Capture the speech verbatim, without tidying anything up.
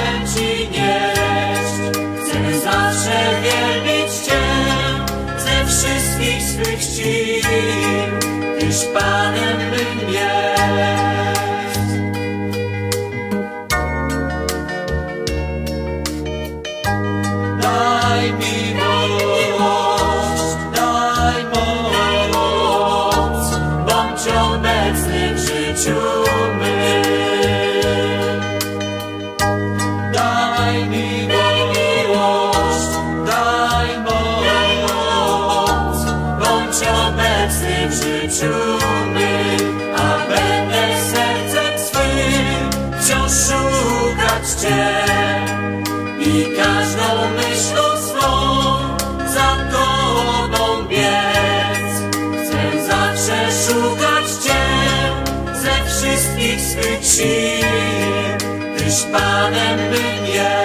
chwałę Ci nieść. Chcę zawsze wielbić Cię ze wszystkich swych sił, Tyś Panem mym jest. Daj miłość, daj moc, bądź obecny w życiu mym. Daj miłość, daj moc, bądź obecny w życiu mym, a będę sercem swym wciąż szukać Cię i każdą myślą swą za Tobą biec. Chcę zawsze szukać Cię ze wszystkich swych sił, Tyś Panem mym jest.